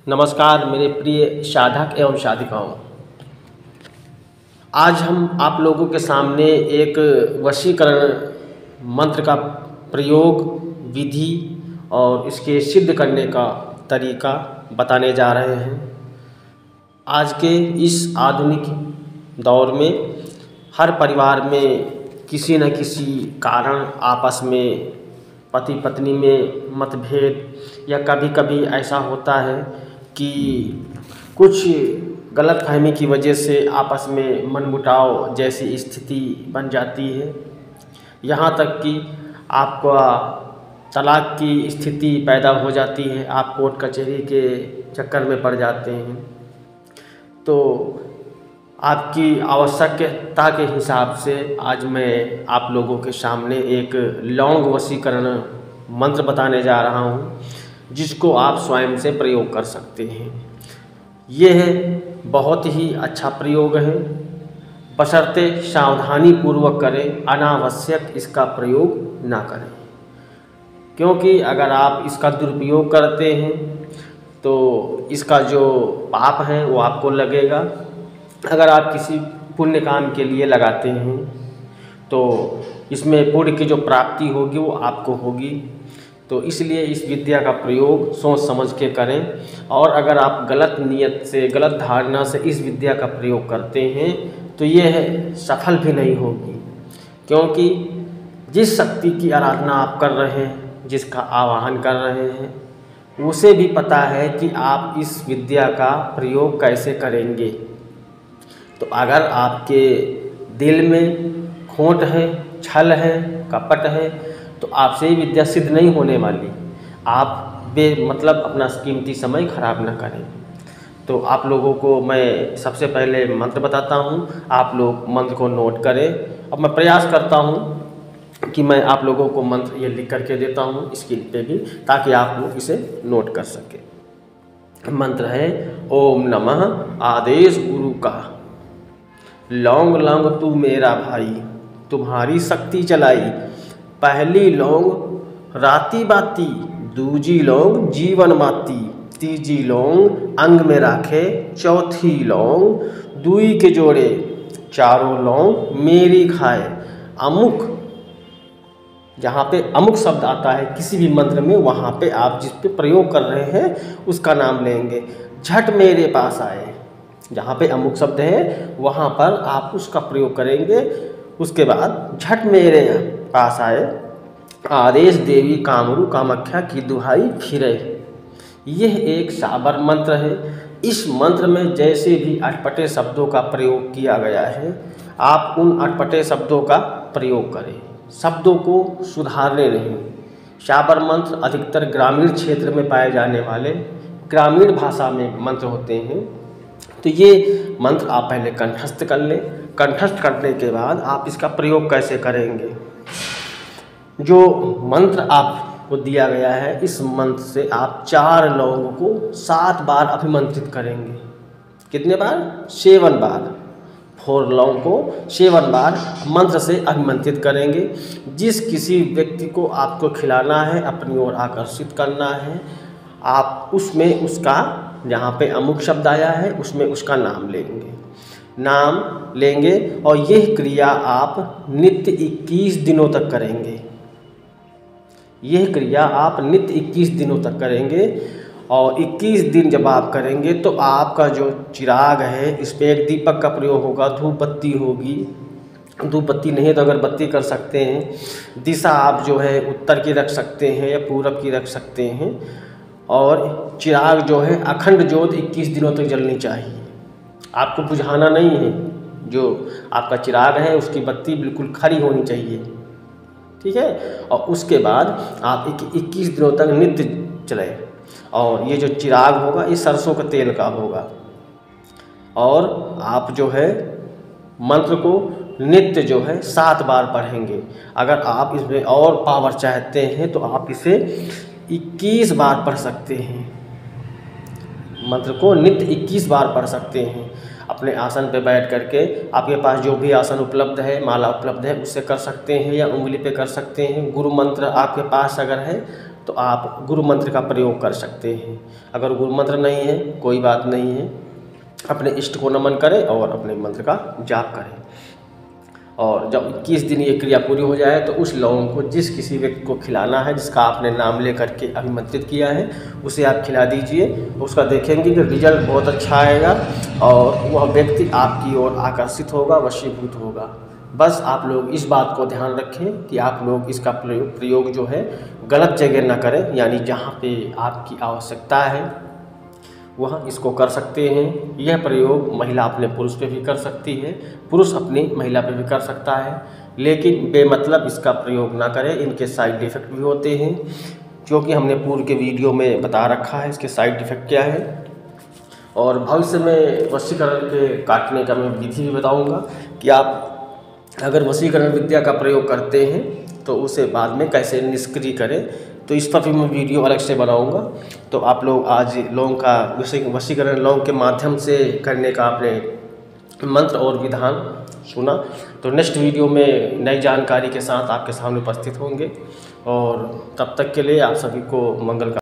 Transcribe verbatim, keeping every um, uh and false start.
नमस्कार मेरे प्रिय साधक एवं साधिकाओं। आज हम आप लोगों के सामने एक वशीकरण मंत्र का प्रयोग, विधि और इसके सिद्ध करने का तरीका बताने जा रहे हैं। आज के इस आधुनिक दौर में हर परिवार में किसी न किसी कारण आपस में पति पत्नी में मतभेद या कभी कभी ऐसा होता है कि कुछ गलतफहमी की वजह से आपस में मनमुटाव जैसी स्थिति बन जाती है। यहाँ तक कि आपका तलाक की स्थिति पैदा हो जाती है, आप कोर्ट कचहरी के चक्कर में पड़ जाते हैं। तो आपकी आवश्यकता के हिसाब से आज मैं आप लोगों के सामने एक लौंग वशीकरण मंत्र बताने जा रहा हूँ, जिसको आप स्वयं से प्रयोग कर सकते हैं। यह बहुत ही अच्छा प्रयोग है, बशर्ते सावधानी पूर्वक करें, अनावश्यक इसका प्रयोग ना करें। क्योंकि अगर आप इसका दुरुपयोग करते हैं तो इसका जो पाप है वो आपको लगेगा। अगर आप किसी पुण्य काम के लिए लगाते हैं तो इसमें पुण्य की जो प्राप्ति होगी वो आपको होगी। तो इसलिए इस विद्या का प्रयोग सोच समझ के करें। और अगर आप गलत नियत से, गलत धारणा से इस विद्या का प्रयोग करते हैं तो यह सफल भी नहीं होगी। क्योंकि जिस शक्ति की आराधना आप कर रहे हैं, जिसका आवाहन कर रहे हैं, उसे भी पता है कि आप इस विद्या का प्रयोग कैसे करेंगे। तो अगर आपके दिल में खोट है, छल है, कपट है, तो आपसे ही विद्या सिद्ध नहीं होने वाली। आप बे मतलब अपना कीमती समय खराब न करें। तो आप लोगों को मैं सबसे पहले मंत्र बताता हूँ, आप लोग मंत्र को नोट करें। अब मैं प्रयास करता हूँ कि मैं आप लोगों को मंत्र ये लिख करके देता हूँ स्क्रीन पे भी, ताकि आप लोग इसे नोट कर सकें। मंत्र है ओम नमः आदेश गुरु का। लौंग लौंग तू मेरा भाई, तुम्हारी शक्ति चलाई। पहली लौंग राती बाती, दूजी लौंग जीवन माती, तीजी लौंग अंग में राखे, चौथी लौंग दुई के जोड़े, चारों लौंग मेरी खाए। अमुक, जहाँ पे अमुक शब्द आता है किसी भी मंत्र में, वहाँ पे आप जिस पे प्रयोग कर रहे हैं उसका नाम लेंगे। झट मेरे पास आए, जहाँ पे अमुक शब्द है वहाँ पर आप उसका प्रयोग करेंगे। उसके बाद झट मेरे पास आए, आदेश देवी कामरू कामाख्या की दुहाई फिरे। यह एक साबर मंत्र है। इस मंत्र में जैसे भी अटपटे शब्दों का प्रयोग किया गया है, आप उन अटपटे शब्दों का प्रयोग करें, शब्दों को सुधारने नहीं। साबर मंत्र अधिकतर ग्रामीण क्षेत्र में पाए जाने वाले ग्रामीण भाषा में मंत्र होते हैं। तो ये मंत्र आप पहले कंठस्थ कर लें। कंठस्थ करने के बाद आप इसका प्रयोग कैसे करेंगे। जो मंत्र आपको दिया गया है, इस मंत्र से आप चार लौंग को सात बार अभिमंत्रित करेंगे। कितने बार? Seven bar. फोर लौंग को सेवन बार मंत्र से अभिमंत्रित करेंगे। जिस किसी व्यक्ति को आपको खिलाना है, अपनी ओर आकर्षित करना है, आप उसमें उसका, जहाँ पे अमुक शब्द आया है उसमें उसका नाम लेंगे नाम लेंगे और यह क्रिया आप नित्य इक्कीस दिनों तक करेंगे। यह क्रिया आप नित्य इक्कीस दिनों तक करेंगे। और इक्कीस दिन जब आप करेंगे तो आपका जो चिराग है, इस पर एक दीपक का प्रयोग होगा, धूप बत्ती होगी। धूप बत्ती नहीं तो अगरबत्ती कर सकते हैं। दिशा आप जो है उत्तर की रख सकते हैं या पूरब की रख सकते हैं। और चिराग जो है अखंड ज्योत इक्कीस दिनों तक जलनी चाहिए। आपको बुझाना नहीं है। जो आपका चिराग है उसकी बत्ती बिल्कुल खरी होनी चाहिए, ठीक है। और उसके बाद आप इक्कीस दिनों तक नित्य चलाएं। और ये जो चिराग होगा ये सरसों के तेल का होगा। और आप जो है मंत्र को नित्य जो है सात बार पढ़ेंगे। अगर आप इसमें और पावर चाहते हैं तो आप इसे इक्कीस बार पढ़ सकते हैं। मंत्र को नित्य इक्कीस बार पढ़ सकते हैं। अपने आसन पे बैठ करके, आपके पास जो भी आसन उपलब्ध है, माला उपलब्ध है, उससे कर सकते हैं या उंगली पे कर सकते हैं। गुरु मंत्र आपके पास अगर है तो आप गुरु मंत्र का प्रयोग कर सकते हैं। अगर गुरु मंत्र नहीं है कोई बात नहीं है, अपने इष्ट को नमन करें और अपने मंत्र का जाप करें। और जब इक्कीस दिन ये क्रिया पूरी हो जाए तो उस लौंग को जिस किसी व्यक्ति को खिलाना है, जिसका आपने नाम ले करके अभिमंत्रित किया है, उसे आप खिला दीजिए। उसका देखेंगे कि रिजल्ट बहुत अच्छा आएगा और वह व्यक्ति आपकी ओर आकर्षित होगा, वशीभूत होगा। बस आप लोग इस बात को ध्यान रखें कि आप लोग इसका प्रयोग प्रयोग जो है गलत जगह ना करें, यानी जहाँ पे आपकी आवश्यकता है वह इसको कर सकते हैं। यह प्रयोग महिला अपने पुरुष पे भी कर सकती है, पुरुष अपनी महिला पे भी कर सकता है, लेकिन बेमतलब इसका प्रयोग ना करें। इनके साइड इफ़ेक्ट भी होते हैं, क्योंकि हमने पूर्व के वीडियो में बता रखा है इसके साइड इफ़ेक्ट क्या है। और भविष्य में वशीकरण के काटने का मैं विधि भी बताऊँगा कि आप अगर वशीकरण विद्या का प्रयोग करते हैं तो उसे बाद में कैसे निष्क्रिय करें, तो इस पर भी मैं वीडियो अलग से बनाऊंगा। तो आप लोग आज लौंग का वशीकरण लौंग के माध्यम से करने का आपने मंत्र और विधान सुना, तो नेक्स्ट वीडियो में नई जानकारी के साथ आपके सामने उपस्थित होंगे। और तब तक के लिए आप सभी को मंगल का